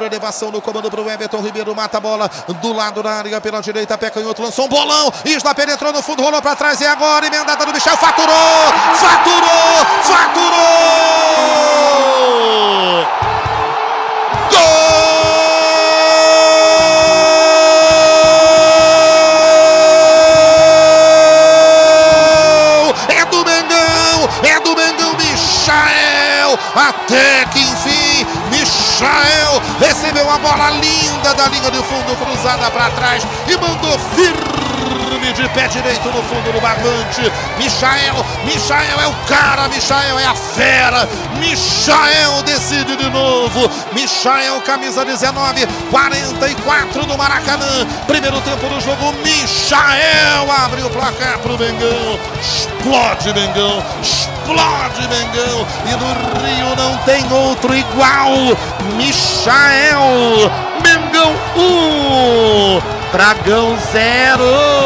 Cobrou elevação no comando para o Everton Ribeiro. Mata a bola do lado da área pela direita. Pé canhoto, lançou um bolão. Isla penetrou no fundo, rolou para trás. E agora, emendada do Michel. Faturou! Faturou! Faturou! Gol! É do Mengão, Michael, até que enfim, Michael recebeu uma bola linda da linha de fundo, cruzada para trás e mandou firme de pé direito no fundo do barbante. Michael é o cara, Michael é a fera, Michael decide de novo. Michael, camisa 19, 44 do Maracanã, primeiro tempo do jogo. Michael abre o placar pro Mengão. Explode Mengão, explode Mengão, e no Rio não tem outro igual. Michael, Mengão 1, Dragão 0.